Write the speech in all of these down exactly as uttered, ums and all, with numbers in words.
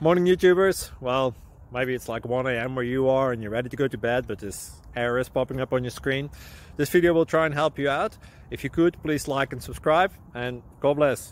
Morning YouTubers. Well, maybe it's like one A M where you are and you're ready to go to bed, but this error is popping up on your screen. This video will try and help you out. If you could, please like and subscribe, and God bless.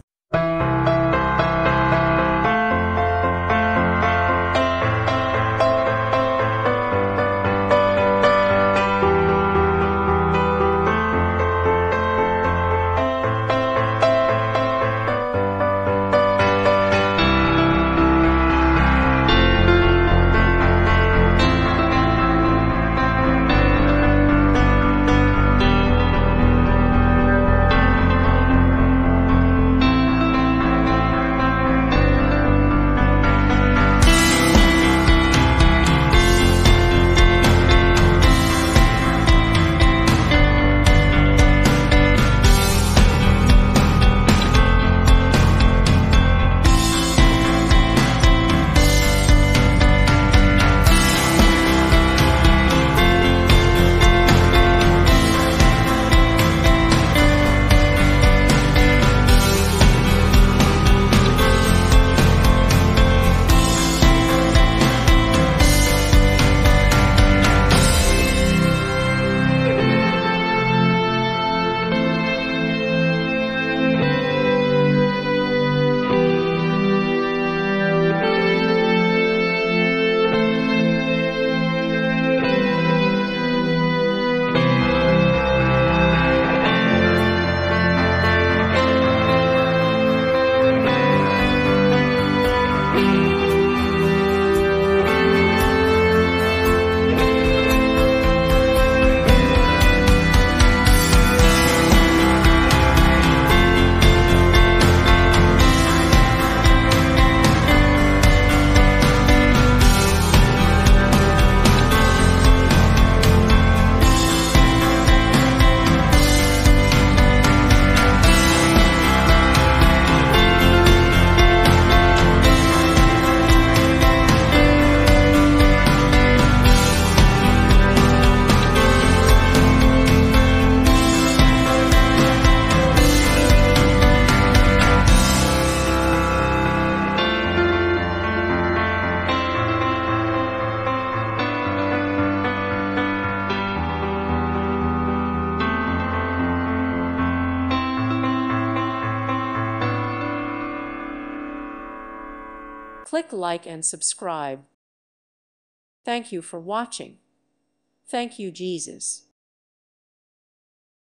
Click like and subscribe. Thank you for watching. Thank you, Jesus.